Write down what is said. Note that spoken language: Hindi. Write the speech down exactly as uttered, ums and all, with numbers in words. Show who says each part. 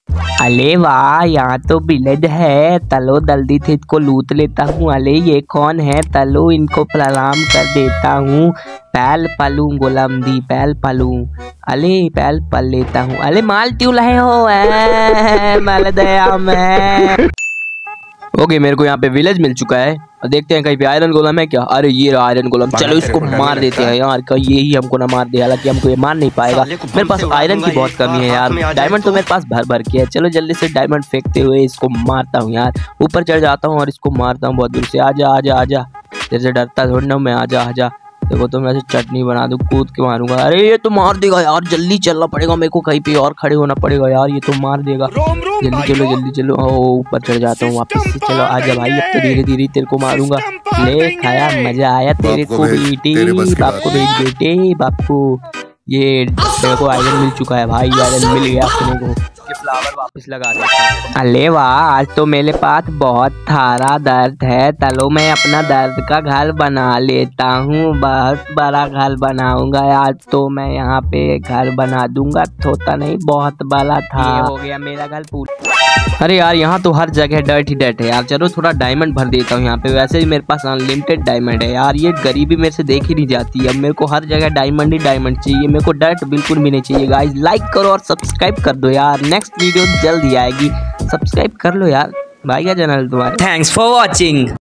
Speaker 1: अले वाह, यहाँ तो विलेज है। तलो जल्दी से इसको लूट लेता हूँ। अले ये कौन है? तलो इनको प्रणाम कर देता हूँ। पैल पलू गोलम दी पैल पलू। अले पैल पल लेता हूँ। अले माल क्यों लाए हो? माल दया मैं। ओके, मेरे को यहाँ पे विलेज मिल चुका है और देखते हैं कहीं पे आयरन गोलम है क्या। अरे ये रहा आयरन गोलम। चलो इसको मार देते हैं यार, कहीं ये ही हमको ना मार दे। हालांकि हमको ये मार नहीं पाएगा, मेरे पास आयरन की बहुत कमी है यार। डायमंड तो मेरे पास भर भर के है। चलो जल्दी से डायमंड फेंकते हुए इसको मारता हूँ यार। ऊपर चढ़ जाता हूँ और इसको मारता हूँ बहुत दूर से। आजा आजा आजा, जैसे डरता थोड़ी ना मैं। आजा आजा, देखो तो मैं ऐसे चटनी बना दूं, कूद के मारूंगा। अरे ये तो मार देगा यार, जल्दी चलना पड़ेगा मेरे को, कहीं पे और खड़े होना पड़ेगा यार, ये तो मार देगा। जल्दी चलो जल्दी चलो। ओ ऊपर चढ़ जाता हूँ वापस से। चलो आजा भाई, अब तो धीरे धीरे तेरे को मारूंगा। ले खाया, मजा आया तेरे को बेटे। बाप को भेज बेटे, बाप को। ये मेरे को आयरन मिल चुका है भाई, आयरन मिल गया अपने को। फ्लावर वापस लगा देता। अरे वाह, आज तो मेरे पास बहुत थारा दर्द है। चलो मैं अपना दर्द का घर बना लेता हूँ। बहुत बड़ा घर बनाऊंगा आज तो मैं। यहाँ पे घर बना दूंगा, छोटा नहीं बहुत बड़ा था। ये हो गया मेरा घर पूरा। अरे यार, यहाँ तो हर जगह डर्ट ही डर्ट है यार। चलो थोड़ा डायमंड भर देता हूँ यहाँ पे। वैसे ही मेरे पास अनलिमिटेड डायमंड है यार। ये गरीबी मेरे से देखी नहीं जाती। अब मेरे को हर जगह डायमंड ही डायमंड चाहिए, मेरे को डर्ट बिल्कुल भी नहीं चाहिए। गाइस लाइक करो और सब्सक्राइब कर दो यार। नेक्स्ट वीडियो जल्द ही आएगी, सब्सक्राइब कर लो यार। भाई का चैनल तुम्हारे। Thanks for watching.